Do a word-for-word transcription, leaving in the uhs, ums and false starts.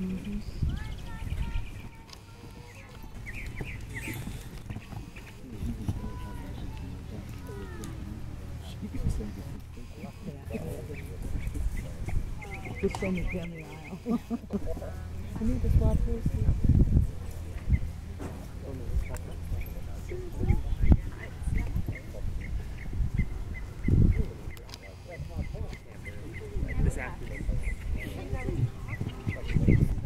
Mm-hmm. Just show me down the aisle. You need to swap horses. This afternoon.